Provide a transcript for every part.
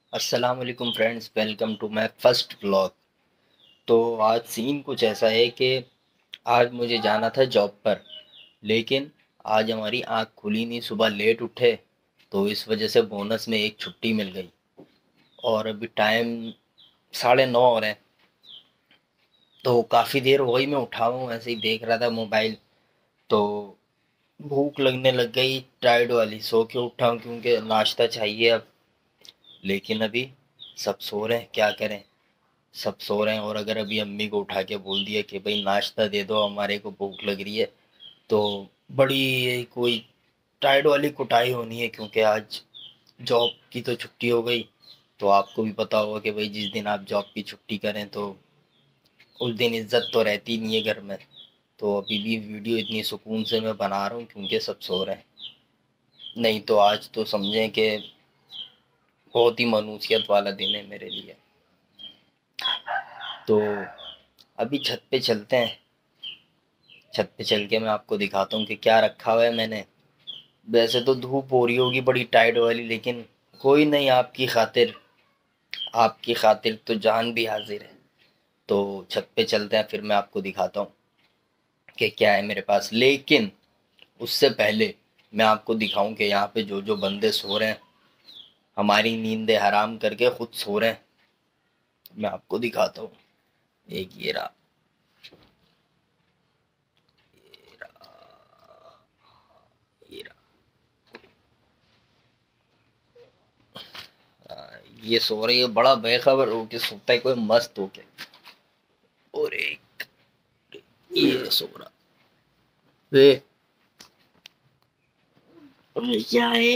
अस्सलाम वालेकुम friends, welcome to my first vlog. तो आज सीन कुछ ऐसा है कि आज मुझे जाना था जॉब पर, लेकिन आज हमारी आँख खुली नहीं, सुबह लेट उठे तो इस वजह से बोनस में एक छुट्टी मिल गई। और अभी टाइम 9:30 हो रहे हैं, तो काफ़ी देर हो गई मैं उठा हूँ, ऐसे ही देख रहा था मोबाइल। तो भूख लगने लग गई टाइड वाली, सो के उठा हूँ क्योंकि नाश्ता चाहिए अब। लेकिन अभी सब सो रहे हैं, क्या करें, सब सो रहे हैं। और अगर अभी अम्मी को उठा के बोल दिया कि भाई नाश्ता दे दो, हमारे को भूख लग रही है, तो बड़ी कोई टाइड वाली कुटाई होनी है, क्योंकि आज जॉब की तो छुट्टी हो गई। तो आपको भी पता होगा कि भाई जिस दिन आप जॉब की छुट्टी करें तो उस दिन इज्जत तो रहती नहीं है घर में। तो अभी भी वीडियो इतनी सुकून से मैं बना रहा हूँ क्योंकि सब सो रहे हैं, नहीं तो आज तो समझें कि बहुत ही मनुसियत वाला दिन है मेरे लिए। तो अभी छत पे चलते हैं, छत पे चल के मैं आपको दिखाता हूँ कि क्या रखा हुआ है मैंने। वैसे तो धूप हो रही होगी बड़ी टाइट वाली, लेकिन कोई नहीं, आपकी खातिर, आपकी खातिर तो जान भी हाजिर है। तो छत पे चलते हैं, फिर मैं आपको दिखाता हूँ कि क्या है मेरे पास। लेकिन उससे पहले मैं आपको दिखाऊं कि यहाँ पे जो जो बंदे सो रहे हैं, हमारी नींदें हराम करके खुद सो रहे हैं, मैं आपको दिखाता हूँ। एक ये रहा, ये रहा, ये रहा। ये सो रही है बड़ा बेखबर होके, सोता है कोई मस्त होके। और एक ये सो रहा वे, क्या है?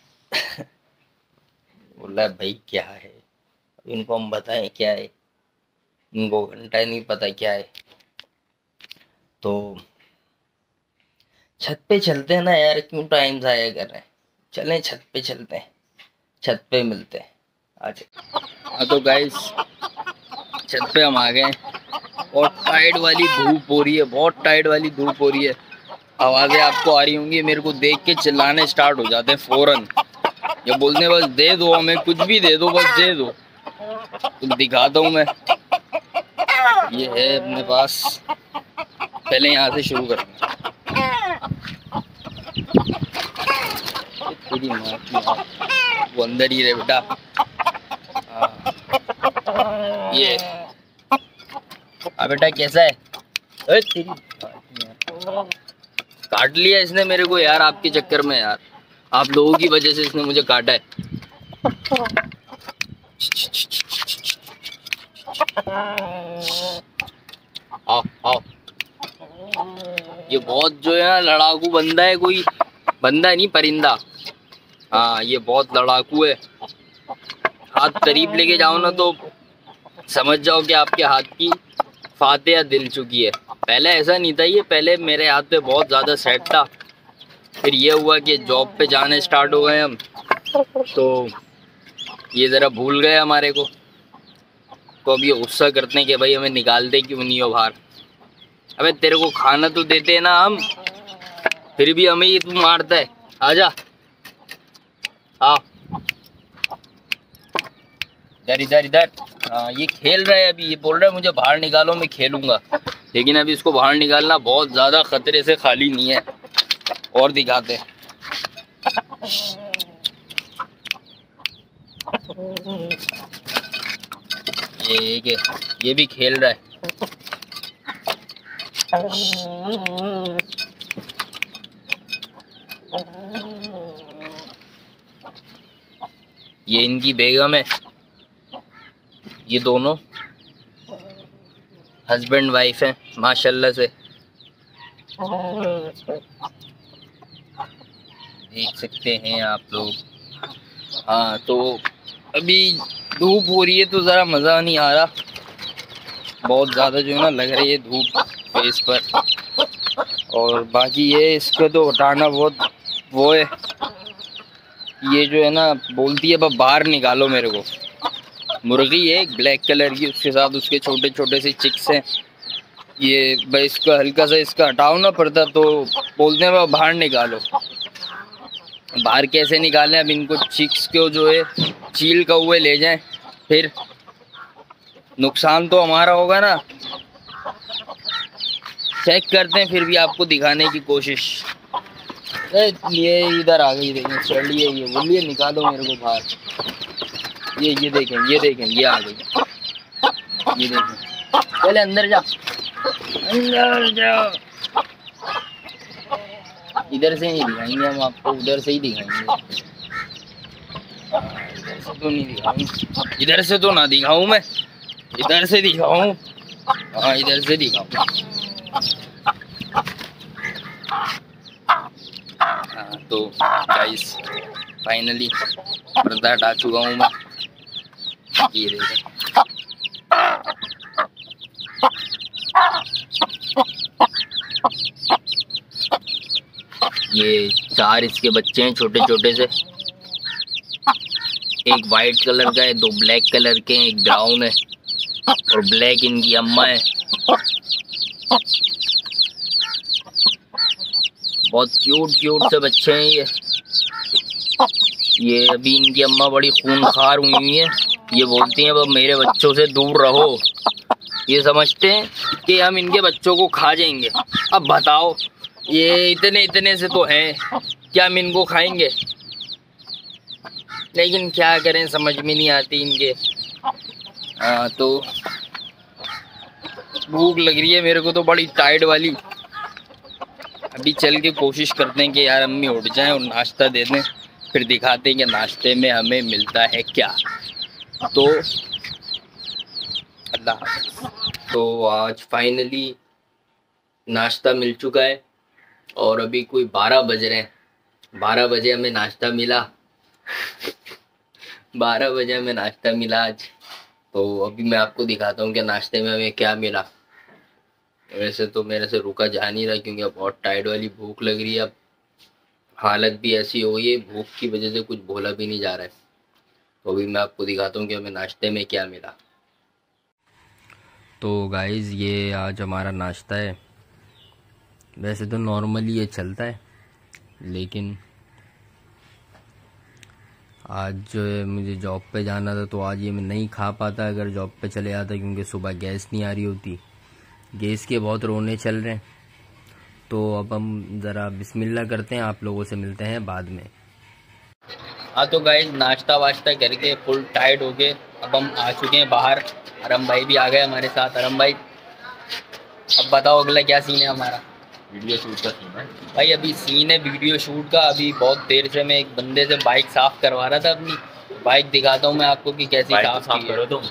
बोला भाई क्या है, इनको हम बताएं क्या है, इनको घंटा नहीं पता क्या है। तो छत पे चलते हैं ना यार, क्यों टाइम जाया कर रहे हैं। चलें छत पे चलते हैं, छत पे मिलते हैं आज। हाँ तो गाइस, छत पे हम आ गए और टाइड वाली धूप हो रही है, बहुत टाइड वाली धूप हो रही है। आवाज़ें आपको आ रही होंगी, मेरे को देख के चिल्लाने स्टार्ट हो जाते हैं फौरन। ये बोलते बस दे दो हमें, कुछ भी दे दो, बस दे दो। तो दिखाता हूँ मैं, ये है अपने पास। पहले यहाँ से शुरू करते हैं। तेरी माँ की माँ, वो अंदर ही रहे बेटा। ये बेटा कैसा है? तेरी काट लिया इसने मेरे को यार, आपके चक्कर में यार, आप लोगों की वजह से इसने मुझे काटा है। आओ आओ, ये बहुत जो है ना लड़ाकू बंदा है, कोई बंदा नहीं परिंदा। हाँ ये बहुत लड़ाकू है, हाथ करीब लेके जाओ ना तो समझ जाओ कि आपके हाथ की फातिहा दिल चुकी है। पहले ऐसा नहीं था, ये पहले मेरे हाथ पे बहुत ज़्यादा सेट था। फिर ये हुआ कि जॉब पे जाने स्टार्ट हो गए हम, तो ये ज़रा भूल गए हमारे को। तो अब ये गुस्सा करते हैं कि भाई हमें निकालते क्यों नहीं हो बाहर। अबे तेरे को खाना तो देते हैं ना हम, फिर भी हमें ये तू मारता है। आजा आओ, इधर इधर इधर। हाँ ये खेल रहा है अभी, ये बोल रहा है मुझे बाहर निकालो मैं खेलूंगा, लेकिन अभी इसको बाहर निकालना बहुत ज़्यादा खतरे से खाली नहीं है। और दिखाते हैं, ये भी खेल रहा है। ये इनकी बेगम है, ये दोनों हस्बैंड वाइफ हैं माशाल्लाह से, देख सकते हैं आप लोग। हाँ तो अभी धूप हो रही है तो ज़रा मज़ा नहीं आ रहा, बहुत ज़्यादा जो है ना लग रही है धूप फेस पर। और बाकी ये इसको तो हटाना बहुत वो है, ये जो है ना बोलती है बस बाहर निकालो मेरे को। मुर्गी है ब्लैक कलर की, उसके साथ उसके छोटे छोटे से चिक्स हैं। ये भाई इसका हल्का सा इसका हटाओ ना पड़ता, तो बोलते हैं बाहर निकालो। बाहर कैसे निकालें, अब इनको चिक्स को जो है चील कौवे ले जाएं, फिर नुकसान तो हमारा होगा ना। चेक करते हैं, फिर भी आपको दिखाने की कोशिश। ये इधर आ गई, देखें चलिए, ये बोलिए निकालो मेरे को बाहर। ये देखें, ये देखें, ये आ गई, ये देखें। पहले अंदर जा, अंदर जाओ। इधर से नहीं दिखाएंगे हम आपको, उधर से ही दिखाएंगे। इधर से तो नहीं दिखाऊं, इधर से तो ना दिखाऊं मैं, इधर से दिखाऊं। हाँ, इधर से दिखाऊं। हाँ, तो गाइस फाइनली पर्दा हटा चुका हूँ मैं। ये देखें, ये 4 इसके बच्चे हैं छोटे छोटे से। एक वाइट कलर का है, 2 ब्लैक कलर के हैं, एक ब्राउन है और ब्लैक इनकी अम्मा है। बहुत क्यूट से बच्चे हैं ये अभी इनकी अम्मा बड़ी खूनखार हुई है। ये बोलती हैं अब मेरे बच्चों से दूर रहो। ये समझते हैं कि हम इनके बच्चों को खा जाएंगे। अब बताओ, ये इतने से तो हैं, क्या हम इनको खाएंगे? लेकिन क्या करें, समझ में नहीं आती इनके। तो भूख लग रही है मेरे को तो बड़ी टाइट वाली। अभी चल के कोशिश करते हैं कि यार अम्मी उठ जाएं और नाश्ता दे दें, फिर दिखाते हैं कि नाश्ते में हमें मिलता है क्या। तो अल्लाह हाफ़िज़। तो आज फाइनली नाश्ता मिल चुका है और अभी कोई 12 बज रहे हैं। 12 बजे हमें नाश्ता मिला। 12 बजे हमें नाश्ता मिला आज। तो अभी मैं आपको दिखाता हूँ कि नाश्ते में हमें क्या मिला। वैसे तो मेरे से रुका जा नहीं रहा क्योंकि अब बहुत टाइट वाली भूख लग रही है। अब हालत भी ऐसी हो गई है, भूख की वजह से कुछ बोला भी नहीं जा रहा है। तो अभी मैं आपको दिखाता हूँ कि हमें नाश्ते में क्या मिला। तो गाइज़ ये आज हमारा नाश्ता है। वैसे तो नॉर्मली ये चलता है, लेकिन आज जो है मुझे जॉब पे जाना था, तो आज ये मैं नहीं खा पाता अगर जॉब पे चले जाता, क्योंकि सुबह गैस नहीं आ रही होती। गैस के बहुत रोने चल रहे हैं। तो अब हम ज़रा बिस्मिल्लाह करते हैं, आप लोगों से मिलते हैं बाद में। हाँ तो गाइस नाश्ता वाश्ता करके फुल टाइट हो गए, अब हम आ चुके हैं बाहर। अरम भाई भी आ गए हमारे साथ। अरम भाई अब बताओ अगला क्या सीन है हमारा? वीडियो शूट का सीन है भाई। अभी सीन है वीडियो शूट का। अभी बहुत देर से मैं एक बंदे से बाइक साफ़ करवा रहा था अपनी। बाइक दिखाता हूँ मैं आपको कि कैसी साफ़ करो तुम।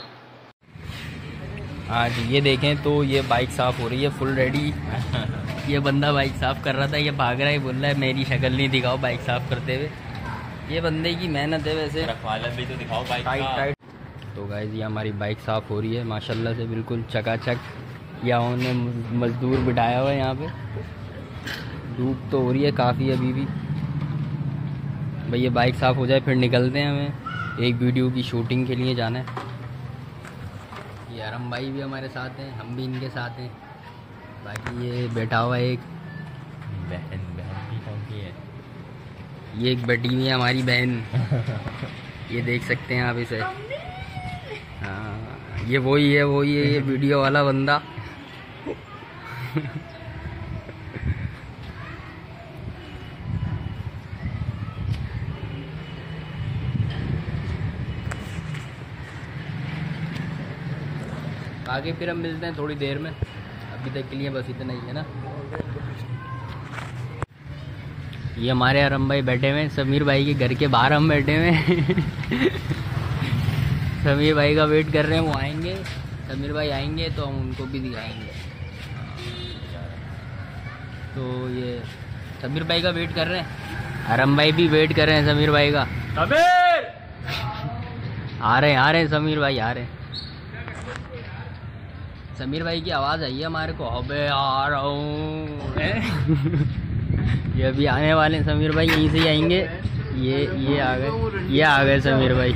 आज ये देखें तो ये बाइक साफ़ हो रही है फुल रेडी। ये बंदा बाइक साफ़ कर रहा था, ये भाग रहा है, बोल रहा है मेरी शक्ल नहीं दिखाओ बाइक साफ़ करते हुए। ये बंदे की मेहनत है वैसे। भी तो दिखाओ बाइक टाइट। तो गाइस ये हमारी बाइक साफ़ हो रही है माशाल्लाह से, बिल्कुल चकाचक। यहाँ उन्होंने मज़दूर बिठाया हुआ है यहाँ पे। धूप तो हो रही है काफ़ी अभी भी। भाई ये बाइक साफ़ हो जाए फिर निकलते हैं, हमें एक वीडियो की शूटिंग के लिए जाना है। ये अरम भाई भी हमारे साथ हैं, हम भी इनके साथ हैं। बाकी ये बैठा हुआ है एक बहन भी कौन सी है? ये एक बैठी हुई है हमारी बहन। ये देख सकते हैं आप इसे। हाँ ये वही है ये वीडियो वाला बंदा। आगे फिर हम मिलते हैं थोड़ी देर में। अभी तक के लिए बस इतना ही है ना। ये हमारे अरम भाई बैठे हुए हैं, समीर भाई के घर के बाहर हम बैठे हुए हैं। समीर भाई का वेट कर रहे हैं, वो आएंगे। समीर भाई आएंगे तो हम उनको भी दिखाएंगे। तो ये समीर भाई का वेट कर रहे हैं, अरम भाई भी वेट कर रहे हैं समीर भाई का। आ रहे हैं समीर भाई आ रहे हैं। समीर भाई की आवाज़ आई है हमारे को, अबे आ रहा हूँ। ये अभी आने वाले हैं समीर भाई, यहीं से ही आएंगे। ये आ गए समीर भाई।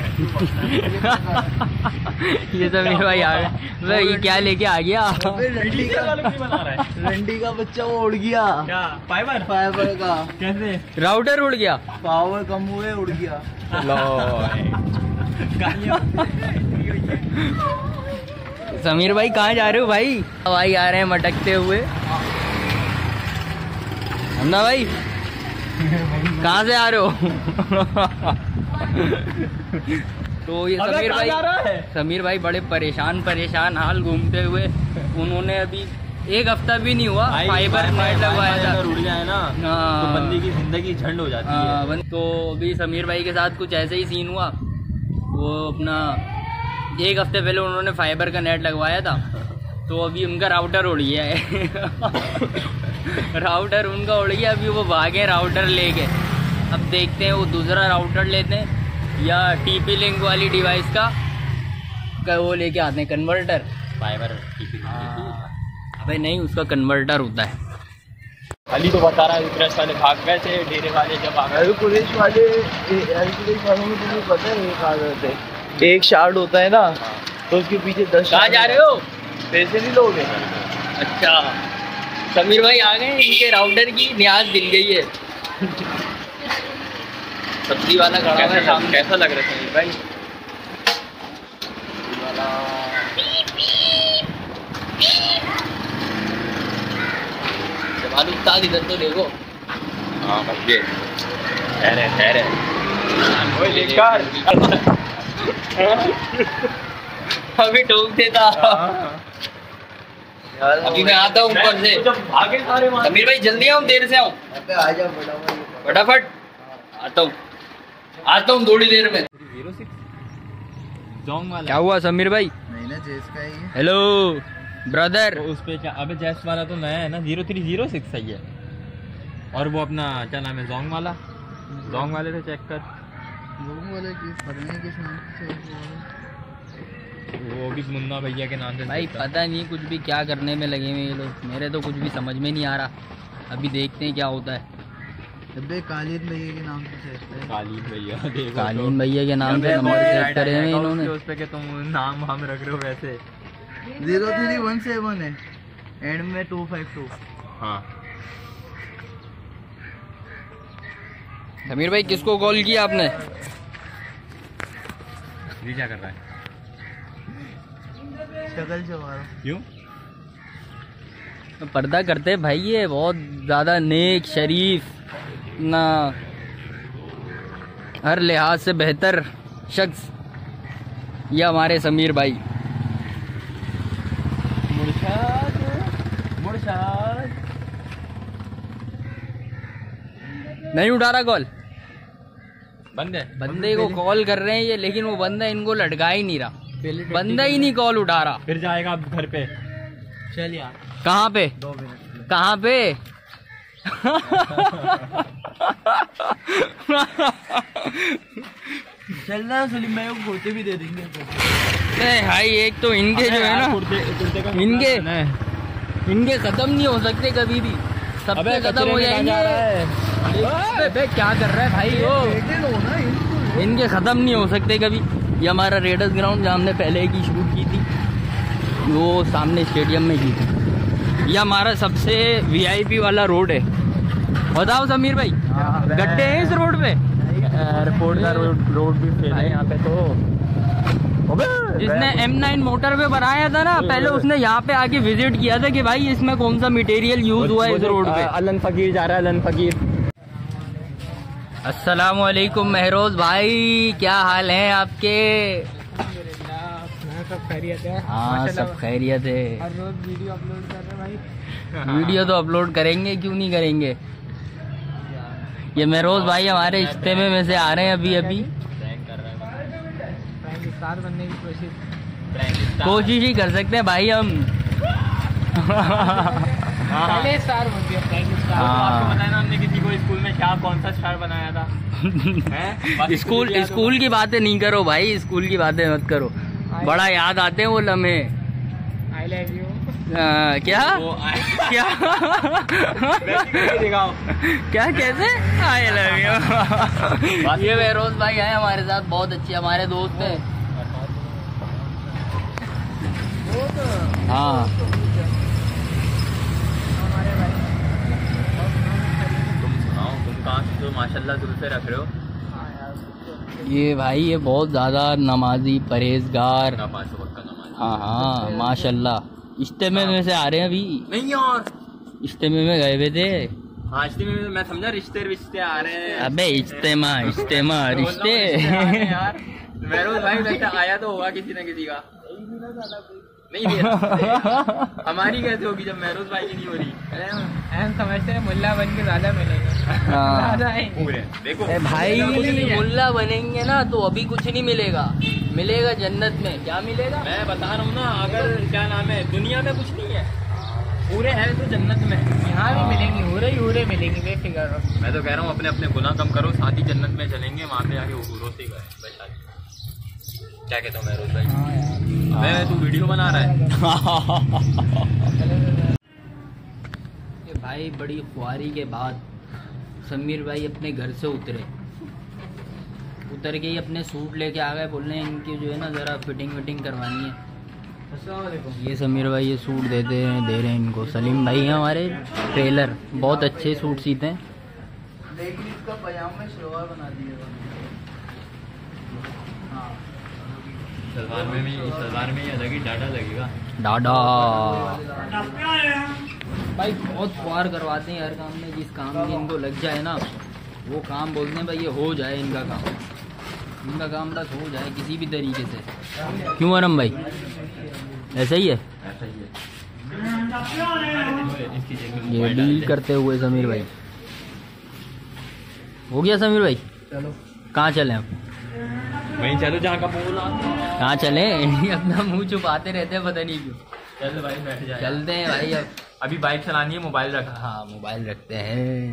ये समीर भाई आ गए। भाई ये क्या लेके आ गया? रंडी का बच्चा वो उड़ गया। क्या फाइबर का कैसे? राउटर उड़ गया, पावर कम हुए उड़ गया। समीर भाई कहाँ जा रहे हो भाई? भाई आ रहे हैं मटकते हुए। हमना भाई कहाँ से आ रहे हो? तो ये समीर भाई बड़े परेशान हाल घूमते हुए। उन्होंने अभी एक हफ्ता भी नहीं हुआ फाइबर नेट लगवाया था। उड़ जाए ना तो बंदे की जिंदगी झंड हो जाती है। तो अभी समीर भाई के साथ कुछ ऐसे ही सीन हुआ। वो अपना एक हफ्ते पहले उन्होंने फाइबर का नेट लगवाया था, तो अभी उनका राउटर उड़ गया है। राउटर उनका उड़ गया, अभी वो भागे राउटर लेके। अब देखते हैं वो दूसरा राउटर लेते हैं या टीपी लिंक वाली डिवाइस का वो लेके आते हैं कन्वर्टर। फाइबर अबे नहीं, उसका कन्वर्टर होता है। अली तो बता रहा है पुलिस वाले भाग गए थे, डेरे वाले जब आ गए। पुलिस वालों में तुम्हें पता है ये कहा करते, एक शार्ड होता है ना, तो उसके पीछे 10। कहाँ जा रहे हो? पैसे नहीं लोगे? अच्छा समीर भाई आ गए, इनके राउटर की न्याज दिल गई है। सब्जी वाला खड़ा है सामने। कैसा लग रहा है समीर भाई? जमाल उस्ताद इधर तो देखो। हाँ भाई ठहरे अभी ठोक देता। अभी मैं आता हूँ ऊपर से। भागे सारे समीर भाई जल्दी आऊँ, देर से आऊँ? फटाफट आता हूँ थोड़ी देर में। 06 जोंग वाला क्या हुआ समीर भाई? नहीं ना, जेस का ही है। Hello brother. तो उस पे क्या? अबे जैस वाला तो नया है ना, 0306 सही है। और वो अपना क्या नाम है, जोंग वाला? जोंग वाले से चेक कर। वो भी मुन्ना भैया के नाम से भाई पता नहीं कुछ भी क्या करने में लगे हुए ये लोग, मेरे तो कुछ भी समझ में नहीं आ रहा। अभी देखते हैं क्या होता है। अबे कालीन भैया के नाम से है। कालीन भैया देखो, कालीन भैया के नाम से नंबर सेट करे हैं इन्होंने। उस पे के तुम नाम हम रख रहे हो वैसे। 0317 है, एंड में 252। हाँ समीर भाई किसको कॉल किया आपने? ये क्या कर रहा है? शक्ल चबा रहा। क्यों? पर्दा करते भाई, ये बहुत ज्यादा नेक शरीफ ना, हर लिहाज से बेहतर शख्स ये हमारे समीर भाई। मुर्शाद नहीं उठा रहा कॉल। बंदे को कॉल कर रहे हैं ये, लेकिन वो बंदा इनको लटका ही नहीं रहा। बंदा ही नहीं कॉल उठा रहा। फिर जाएगा अब घर पे। चल यार। कहाँ पे? 2 मिनट। कहाँ पे? चलना सलीम भाई को कुर्ते भी दे देंगे। नहीं भाई, एक तो इनके जो है ना, इनके खत्म नहीं हो सकते कभी भी, सबसे खत्म हो जाएंगे। अबे क्या कर रहा है भाई वो? इनके खत्म नहीं हो सकते कभी। ये हमारा रेडर्स ग्राउंड जहाँ हमने पहले की शूट की थी, वो सामने स्टेडियम में की थी। ये हमारा सबसे वीआईपी वाला रोड है। बताओ समीर भाई, गड्ढे हैं इस रोड पे? एयरपोर्ट का रोड भी फेल है यहाँ पे। तो जिसने M9 मोटर पे बनाया था ना, पहले उसने यहाँ पे आके विजिट किया था कि भाई इसमें कौन सा मटेरियल यूज हुआ है इस रोड पे। अलन फकीर जा रहा है, अलन फकीर। अस्सलामुअलैकुम महरोज भाई, क्या हाल है आपके? सब खैरियत है। हाँ सब खैरियत है। हर रोज वीडियो अपलोड कर रहे हैं भाई। वीडियो तो अपलोड करेंगे, क्यों नहीं करेंगे। ये महरोज भाई हमारे इज्तिमे में से आ रहे हैं अभी स्टार बनने की कोशिश ही कर सकते हैं भाई हम। पहले स्टार बन गया। आपको बताया ना हमने किसी को स्कूल में क्या कौन सा स्टार बनाया था। स्कूल की बातें नहीं करो भाई, स्कूल की बातें मत करो। बड़ा याद आते हैं वो लम्हे। I love you. क्या क्या क्या कैसे? I love you. ये बेरोज भाई हैं हमारे साथ, बहुत अच्छे हमारे दोस्त हैं। हाँ तुम कहाँ से तो माशाल्लाह जुल्फे रख रहे हो। ये भाई ये बहुत ज़्यादा नमाजी परहेजगार। हाँ हाँ माशाल्लाह। इज्तिमा में से आ रहे हैं अभी। नहीं यार इज्तिमा में गए हुए थे। हाँ इज्तिमा में मैं समझा रिश्ते आ रहे हैं। अबे इज्तिमा रिश्ते यार मेहरोज भाई लगता आया तो होगा किसी न किसी का। नहीं हमारी कैसे होगी जब मेहरोज भाई की नहीं हो रही। हम समझते हैं मुल्ला बन के ज्यादा मिलेंगे। देखो भाई मुल्ला बनेंगे ना तो अभी कुछ नहीं मिलेगा, मिलेगा जन्नत में। क्या मिलेगा? मैं बता रहा हूँ ना, अगर क्या नाम है दुनिया में कुछ नहीं है, पूरे हैं तो जन्नत में यहाँ भी मिलेंगे, हूरे मिलेंगे बेफिक्र रहो। मैं तो कह रहा हूँ अपने अपने गुनाह कम करो, साथ ही जन्नत में चलेंगे, वहाँ पे जाके हूरों से गए। क्या कहता हूँ मेहरोज भाई? मैं तू वीडियो बना रहा है। ये भाई बड़ी ख्वारी के बाद समीर भाई अपने घर से उतर के ही अपने सूट लेके आ गए। बोल रहे हैं इनकी जो है ना ज़रा फिटिंग करवानी है। ये समीर भाई ये सूट दे रहे हैं इनको। सलीम भाई हैं हमारे टेलर, बहुत अच्छे सूट सीते हैं। लेकिन इसका पजामा शलवार बना दिए। सलवार में ही अलग ही डाटा लगेगा। डाडा भाई बहुत ख्वार करवाते हैं हर काम में। जिस काम में इनको लग जाए ना वो काम बोलते हैं भाई ये हो जाए इनका काम बस हो जाए किसी भी तरीके से। क्यों अरम भाई? ऐसा ही है। ये डील करते हुए समीर भाई हो गया। समीर भाई चलो कहाँ चले हम? वहीं चलो जहाँ का बोल। कहाँ चले? अपना मुंह छुपाते रहते हैं पता नहीं क्यों। चल भाई बैठ जाए। चलते हैं भाई। अब अभी बाइक चलानी है, मोबाइल रखा। हाँ मोबाइल रखते हैं।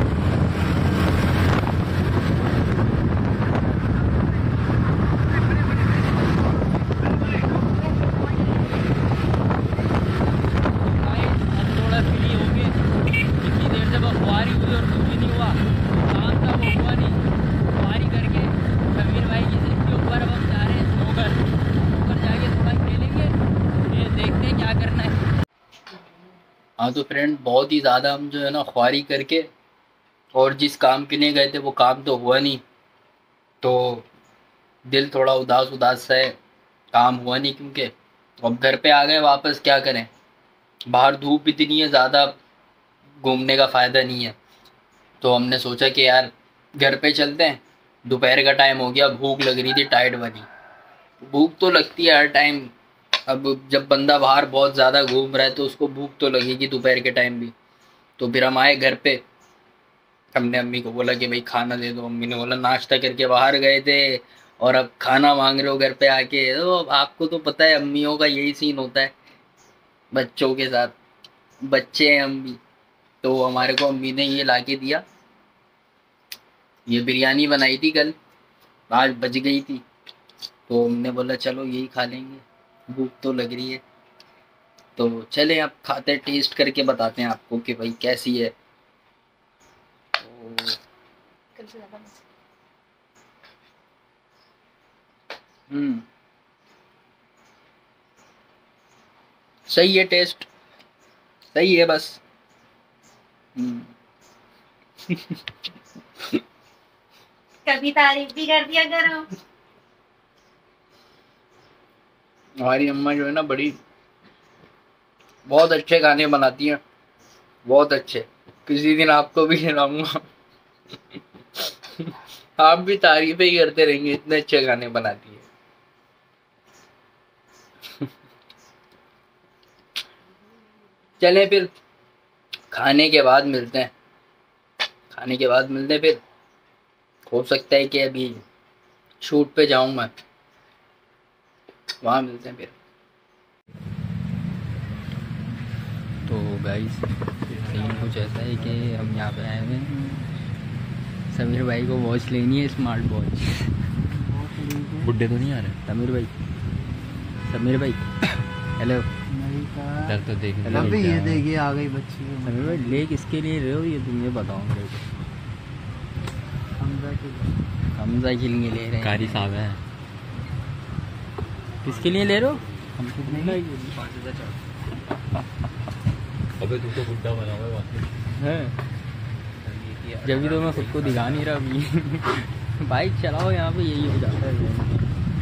थोड़ा फ्री हो गए, इतनी देर से बखवारी हुई और कुछ भी नहीं हुआ। काम था वो हुआ नहीं। बखवारी करके समीर भाई की सिर के ऊपर अब हम जा रहे हैं स्नोकर जाके थोड़ा खेलेंगे। ये देखते हैं क्या करना है। हाँ तो फ्रेंड बहुत ही ज़्यादा हम जो है ना ख्वारी करके और जिस काम के लिए गए थे वो काम तो हुआ नहीं, तो दिल थोड़ा उदास सा है। काम हुआ नहीं क्योंकि अब घर पे आ गए वापस। क्या करें, बाहर धूप इतनी है ज़्यादा, घूमने का फ़ायदा नहीं है। तो हमने सोचा कि यार घर पे चलते हैं। दोपहर का टाइम हो गया, भूख लग रही थी टाइट बनी। भूख तो लगती है हर टाइम। अब जब बंदा बाहर बहुत ज़्यादा घूम रहा है तो उसको भूख तो लगेगी दोपहर के टाइम भी। तो फिर हम आए घर पे। हमने अम्मी को बोला कि भाई खाना दे दो। अम्मी ने बोला नाश्ता करके बाहर गए थे और अब खाना मांग रहे हो घर पे आके। तो आपको तो पता है अम्मियों का यही सीन होता है बच्चों के साथ। बच्चे हैं हम भी। तो हमारे को अम्मी ने ये ला के दिया। ये बिरयानी बनाई थी कल, आज बच गई थी, तो हमने बोला चलो यही खा लेंगे, भूख तो लग रही है। तो चले अब खाते, टेस्ट करके बताते हैं आपको कि भाई कैसी है। सही है, टेस्ट सही है बस। कभी तारीफ भी कर दिया करो। हमारी अम्मा जो है ना बहुत अच्छे खाने बनाती हैं, बहुत अच्छे। किसी दिन आपको भी खिलाऊंगा। आप भी तारीफें ही करते रहेंगे, इतने अच्छे खाने बनाती है। चले फिर खाने के बाद मिलते हैं। फिर हो सकता है कि अभी शूट पे जाऊं मैं, वहाँ मिलते हैं फिर। तो गाइस सीन कुछ ऐसा है कि हम यहाँ पे आए हुए हैं। समीर भाई को वॉच लेनी है, स्मार्ट वॉच। बुड्ढे तो नहीं आ रहे? समीर भाई हेलो नहीं कहा। डर तो देख अबे ये देखिए आ गई बच्ची। ले किसके लिए रहे हो ये तुम ये बताओ मेरे को। हमजा के लिए ले रहे हैं। कारी साहब है। किसके लिए ले रहे हो? हमको नहीं। अबे तू तो बुड्ढा बना हुआ है। जब भी तो मैं खुद को दिखा नहीं रहा अभी। बाइक चलाओ यहाँ पे यही हो जाता है।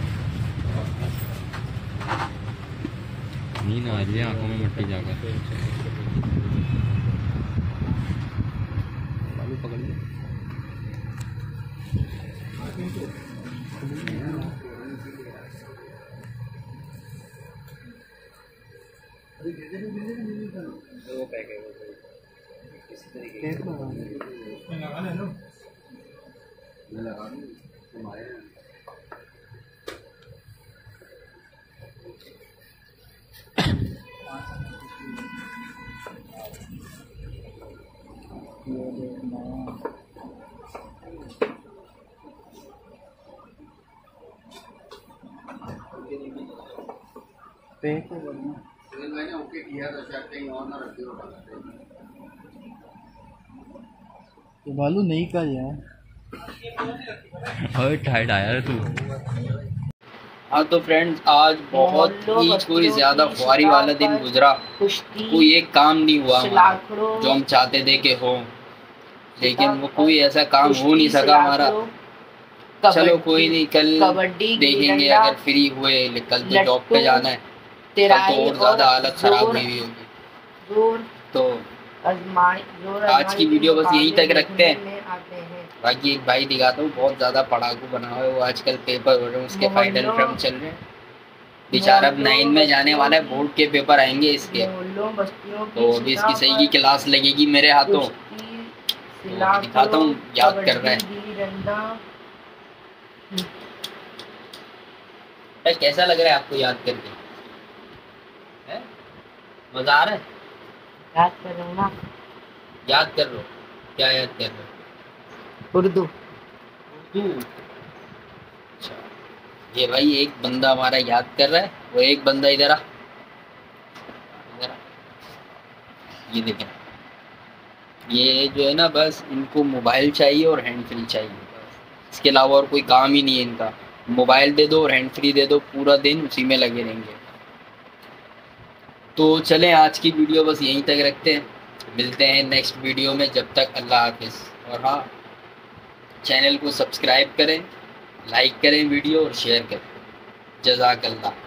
नींद आ रही है आंखों में मिट्टी जाकर। बालू पकड़ लो। मैंने ओके किया था शायद कहीं और ना रख दो। ये बालू नहीं का यार। और टाइट आया तू। हाँ तो फ्रेंड्स आज बहुत ही कोई ज़्यादा फुहारी वाला दिन गुजरा। कोई एक काम नहीं हुआ हमारा जो हम चाहते थे कि हो, लेकिन वो कोई ऐसा काम हो नहीं सका हमारा। चलो कोई नहीं, कल देखेंगे अगर फ्री हुए। कल तो जॉब पे जाना है, कल तो और ज़्यादा हालत ख़राब हुई होगी। तो आज की वीडियो बस यहीं तक रखते हैं। बाकी एक भाई दिखाता हूँ, बहुत ज़्यादा पढ़ाकू बना हुआ है वो। आजकल पेपर हो रहे हैं उसके, फाइनल टर्म चल रहे हैं। बेचारा अब 9 में जाने वाला है, बोर्ड के पेपर आएंगे इसके। तो अभी इसकी सही की क्लास लगेगी मेरे हाथों। तो दिखाता हूँ, याद कर रहा है। कैसा लग रहा है आपको याद करके? मजा आ रहा है? याद कर रहा हूँ ना। याद कर लो। क्या याद कर रहे हो? उर्दू। अच्छा, ये भाई एक बंदा हमारा याद कर रहा है। वो एक बंदा इधर आ, ये देखें। ये जो है ना, बस इनको मोबाइल चाहिए और हैंड फ्री चाहिए, बस इसके अलावा और कोई काम ही नहीं है इनका। मोबाइल दे दो और हैंड फ्री दे दो, पूरा दिन उसी में लगे रहेंगे। तो चलें आज की वीडियो बस यहीं तक रखते हैं, मिलते हैं नेक्स्ट वीडियो में। जब तक अल्लाह हाफिज़। और हाँ, चैनल को सब्सक्राइब करें, लाइक करें वीडियो और शेयर करें। जज़ाकल्लाह।